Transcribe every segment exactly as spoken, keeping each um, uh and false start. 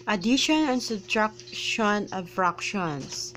Addition and subtraction of fractions.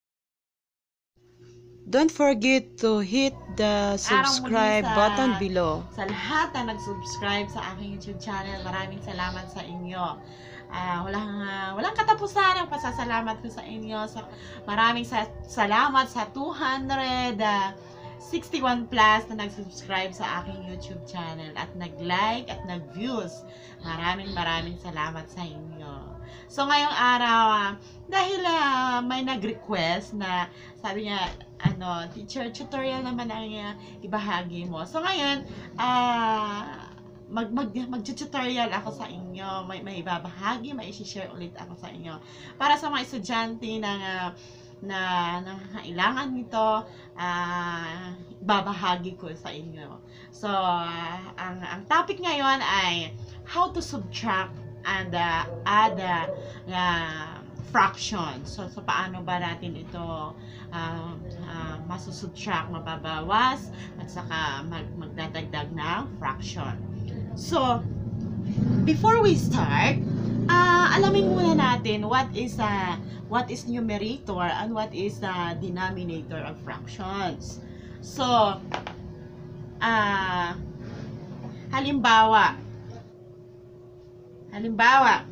Don't forget to hit the subscribe sa, button below. Sa lahat na nag-subscribe sa aking YouTube channel, maraming salamat sa inyo. Uh, walang, uh, walang katapusan ang pasasalamat ko sa inyo. Sa, maraming sa, salamat sa two hundred sixty-one plus na nag-subscribe sa aking YouTube channel at nag-like at nag-views. Maraming maraming salamat sa inyo. So ngayong araw, uh, dahil uh, may nag-request na sabi niya, ano, teacher, tutorial naman ang uh, ibahagi mo. So ngayon, ah, uh, mag, mag, mag-tutorial ako sa inyo. May, may ibabahagi, may i-share ulit ako sa inyo. Para sa mga estudyante ng, uh, na nangangailangan nito, uh, babahagi ko sa inyo. So, uh, ang, ang topic ngayon ay how to subtract and uh, add uh, uh, fraction. So, so, paano ba natin ito uh, uh, masusubtract, mababawas, at saka mag, magdadagdag ng fraction. So, before we start, uh, alamin muna natin what is uh, what is numerator and what is the uh, denominator of fractions. So, uh, halimbawa, halimbawa,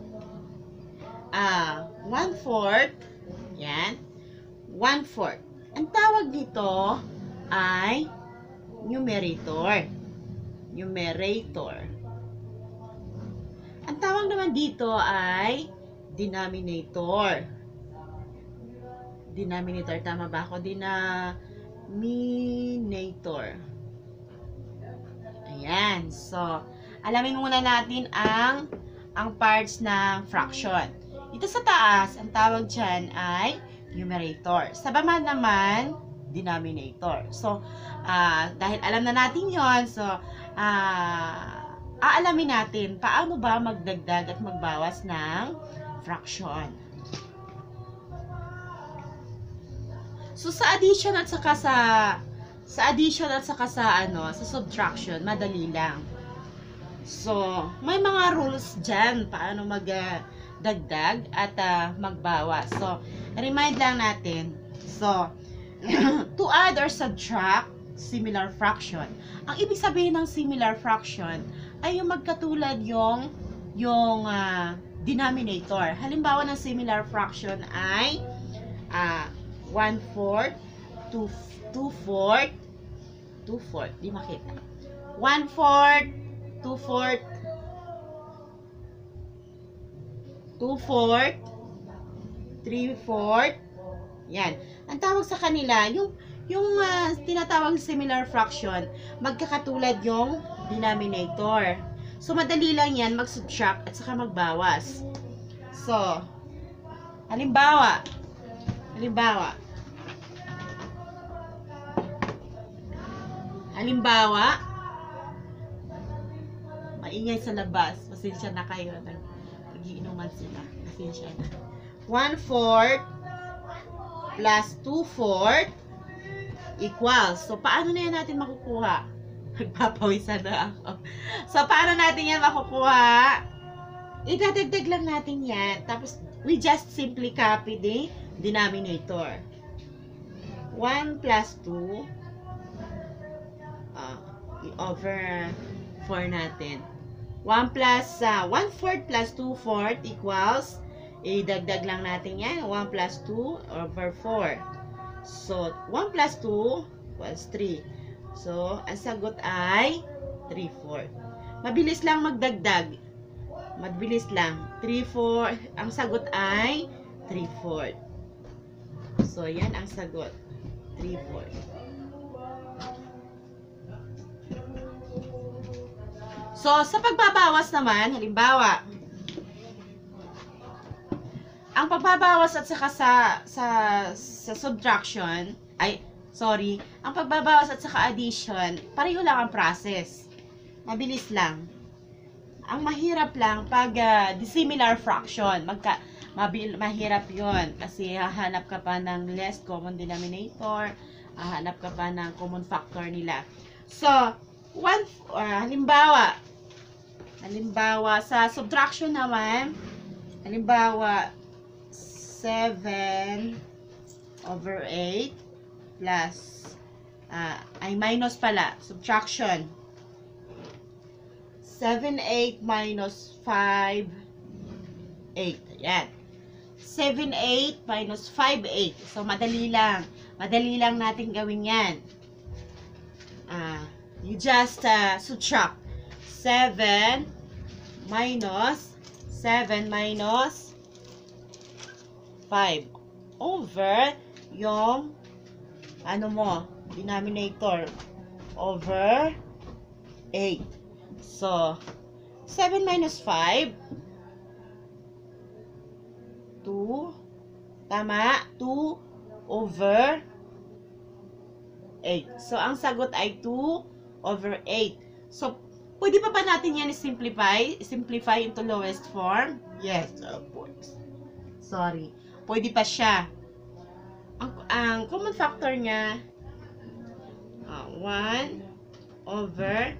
uh, one-fourth, yan, one-fourth. Ang tawag dito ay numerator. Numerator. Ang tawag naman dito ay denominator. Denominator, tama ba ako? Denominator. Ayan. So, alamin muna natin ang ang parts ng fraction. Dito sa taas, ang tawag dyan ay numerator. Sa baba naman, denominator. So, uh, dahil alam na natin yon, so, uh, aalamin natin paano ba magdagdag at magbawas ng fraction. So, sa addition at saka sa sa addition at saka sa ano, sa subtraction, madali lang. So, may mga rules dyan paano magdagdag at uh, magbawas. So, remind lang natin. So, to add or subtract similar fraction. Ang ibig sabihin ng similar fraction ay yung magkatulad yung yung uh, denominator. Halimbawa ng similar fraction ay uh, one-fourth, two-fourth, two-fourth, di makita. one-fourth, two-fourth, two-fourth, three-fourth, yan. Ang tawag sa kanila, yung, yung uh, tinatawag similar fraction, magkakatulad yung denominator. So, madali lang yan mag-subtract at saka magbawas. So, halimbawa, halimbawa, halimbawa, maingay sa labas, pasensya na kayo, nag-iinuman sila, pasensya na. one-fourth, plus two-fourth equals. So, paano na yan natin makukuha? Magpapawisan na ako. So, paano natin yan makukuha? Idadagdag lang natin yan. Tapos, we just simply copy the denominator. one plus two uh, over four natin. one plus, uh, one-fourth plus two-fourth equals, idagdag lang natin yan, one plus two over four. So, one plus two equals three. So, ang sagot ay three-fourth. Mabilis lang magdagdag. Mabilis lang. three-fourth. Ang sagot ay three-fourth. So, yan ang sagot. three-fourth. So, sa pagbabawas naman, halimbawa, ang pagbabawas at saka sa, sa, sa subtraction, ay, sorry, ang pagbabawas at saka addition, pareho lang ang process. Mabilis lang. Ang mahirap lang pag uh, dissimilar fraction, magka, mabil, mahirap yon kasi hahanap ka pa ng least common denominator, hahanap ka pa ng common factor nila. So, one, uh, halimbawa, halimbawa, sa subtraction naman, Halimbawa, seven over eight plus, ah, ay minus pala, subtraction. seven, eight minus five, eight. Ayan. seven, eight minus five, eight. So, madali lang. Madali lang natin gawin yan. Ah, you just uh, subtract. seven minus, seven minus five over yung, ano mo, denominator, over eight. So, seven minus five, two, tama, two over eight. So, ang sagot ay two over eight. So, pwede pa ba natin yan simplify? Simplify into lowest form? Yes, of course. Sorry. Pwede pa siya. Ang, ang common factor niya, uh, one over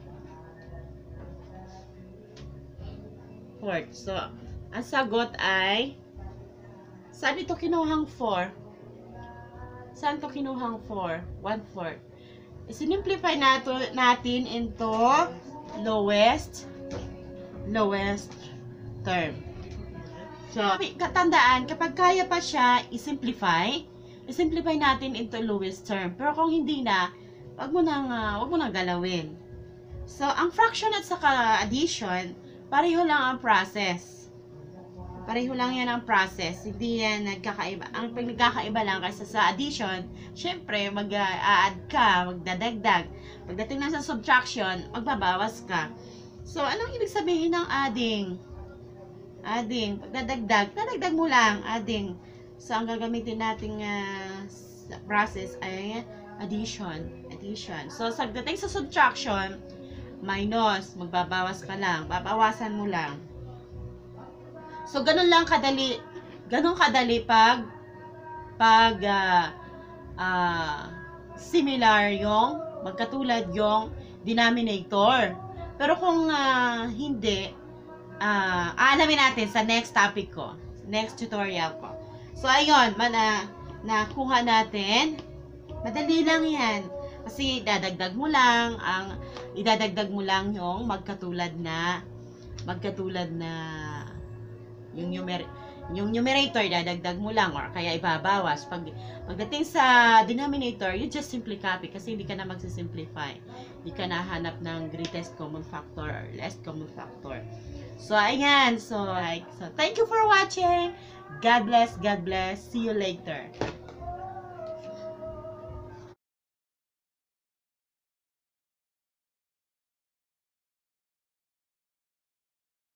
four. So, ang sagot ay, saan ito kinuhang four? Saan ito kinuhang four? one fourth. Isinimplify nato, natin into lowest, lowest term. So, katandaan, kapag kaya pa siya isimplify, isimplify natin into lowest term. Pero kung hindi na, wag mo nang, uh, wag mo nang galawin. So, ang fraction at saka addition, pareho lang ang process. Pareho lang yan ang process. Hindi yan nagkakaiba. Ang pag nagkakaiba lang kasi sa addition, syempre, mag-a-add ka, magdadagdag. Pagdating na sa subtraction, magbabawas ka. So, anong ibig sabihin ng adding? Adding. Pagdadagdag, dadagdag mo lang, adding. So, ang gagamitin nating uh, process ay addition. Addition. So, pagdating sa subtraction, minus, magbabawas ka lang, babawasan mo lang. So, ganun lang kadali, ganun kadali pag, pag, uh, uh, similar yung, magkatulad yung denominator. Pero kung uh, hindi, uh, aalamin natin sa next topic ko, next tutorial ko. So, ayun, man, uh, nakuha natin, madali lang yan. Kasi dadagdag mo lang ang idadagdag mo lang yung magkatulad na magkatulad na yung numer yung numerator dadagdag mo lang or kaya ibabawas. Pag pagdating sa denominator, you just simply copy kasi hindi ka na magsisimplify. Hindi ka na hanap ng greatest common factor or least common factor. So ayan, so like so thank you for watching. God bless, God bless. See you later.